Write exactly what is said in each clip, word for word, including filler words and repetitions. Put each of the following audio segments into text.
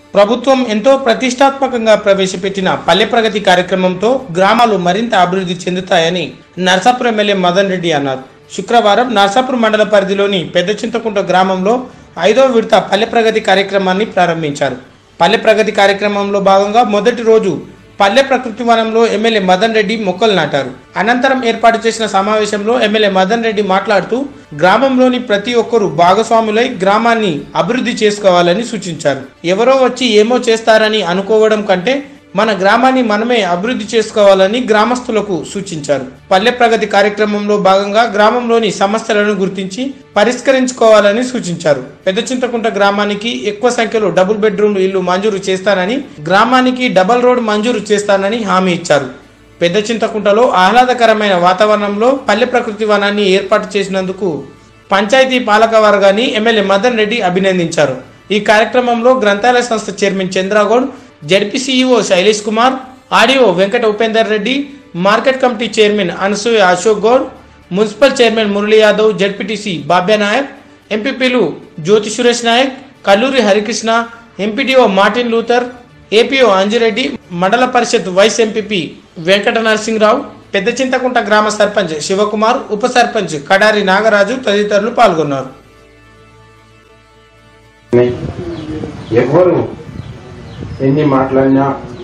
ప్రభుత్వం ఎంతో ప్రతిష్టాత్మకంగా ప్రవేశపెట్టిన పల్లె ప్రగతి కార్యక్రమంతో గ్రామాలు మరింత అభివృద్ధి చెందుతాయని నర్సాపురం ఎమ్మెల్యే మదన్ రెడ్డి అన్నారు. శుక్రవారం నర్సాపురం మండల పరిధిలోని పెద్ద చింతకుంట గ్రామంలో ఐదో విడత పల్లె ప్రగతి కార్యక్రమాన్ని ప్రారంభించారు. పల్లె ప్రగతి కార్యక్రమంలో భాగంగా మొదటి రోజు పల్లె ప్రకృతి వనంలో ఎమ్మెల్యే మదన్ రెడ్డి మొక్కలు నాటారు. అనంతరం ఏర్పాటు చేసిన సమావేశంలో ఎమ్మెల్యే మదన్ రెడ్డి మాట్లాడుతూ గ్రామంలోని ప్రతి ఒక్కరూ భాగస్వాములై గ్రామాన్ని అభివృద్ధి చేసుకోవాలని సూచించారు. ఎవరో వచ్చి ఏమో చేస్తారని అనుకోవడం కంటే మన గ్రామాన్ని మనమే అభివృద్ధి చేసుకోవాలని గ్రామస్తులకు సూచించారు. పల్లె ప్రగతి కార్యక్రమంలో భాగంగా గ్రామంలోని సమస్యలను గుర్తించి పరిష్కరించుకోవాలని సూచించారు. పెద్ద చింతకుంట గ్రామానికి ఎక్కువ సంఖ్యలో డబుల్ బెడ్రూమ్ ఇల్లు మంజూరు చేస్తానని, గ్రామానికి డబల్ రోడ్ మంజూరు చేస్తానని హామీ ఇచ్చారు. పెద్ద చింతకుంటలో ఆహ్లాదకరమైన వాతావరణంలో పల్లె ప్రకృతి వనాన్ని ఏర్పాటు చేసినందుకు పంచాయతీ పాలక వర్గాన్ని ఎమ్మెల్యే మదన్ రెడ్డి అభినందించారు. ఈ కార్యక్రమంలో గ్రంథాలయ సంస్థ chairman Chandragoud, ZP CEO Shailesh Kumar, RDO Venkata Upender Reddy, market committee chairman Anasuya Ashok Goud, municipal chairman Murali Yadav, ZPTC Babya Naik, ఎంపీపీలు Jyothi Suresh Naik, Kalluri Harikrishna, MPDO Martin Luther, APO Anjireddy, Mandal Parishad vice MPP Venkata Narasimharao, Pedda Chintakunta గ్రామ సర్పంచ్ శివకుమార్, ఉప సర్పంచ్ కడారి నాగరాజు తదితరులు పాల్గొన్నారు. ఎవరు ఎన్ని మాట్లాడినా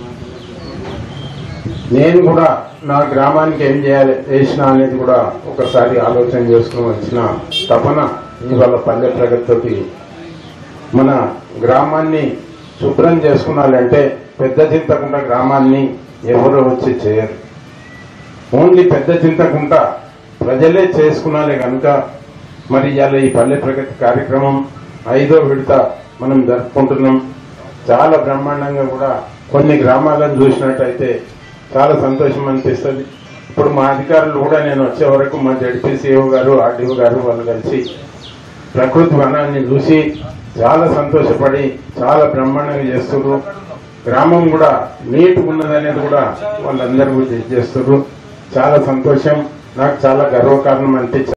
నేను కూడా నా గ్రామానికి ఏం చేయాలి చేసినా అనేది కూడా ఒకసారి ఆలోచన చేసుకుని వచ్చిన తపన ఇవాళ పల్లె ప్రగతితోటి మన గ్రామాన్ని శుభ్రం చేసుకున్నాలంటే పెద్ద చింతకుంట గ్రామాన్ని ఎవరు వచ్చి చేయరు. ఓన్లీ పెద్ద చింతకుంట ప్రజలే చేసుకున్నాలే కనుక మరి ఇవాళ ఈ పల్లె ప్రగతి కార్యక్రమం ఐదో విడత మనం జరుపుకుంటున్నాం. చాలా బ్రహ్మాండంగా కూడా కొన్ని గ్రామాలను చూసినట్టయితే చాలా సంతోషం అనిపిస్తుంది. ఇప్పుడు మా అధికారులు కూడా నేను వచ్చే వరకు మా జెడ్పీసీఓ గారు, ఆర్డీఓ గారు వాళ్ళు కలిసి ప్రకృతి వనాన్ని చూసి చాలా సంతోషపడి చాలా బ్రహ్మాండంగా చేస్తున్నారు. గ్రామం కూడా నీట్గా ఉన్నదనేది కూడా వాళ్ళందరూ చేస్తున్నారు. చాలా సంతోషం, నాకు చాలా గర్వకారణం అనిపించింది.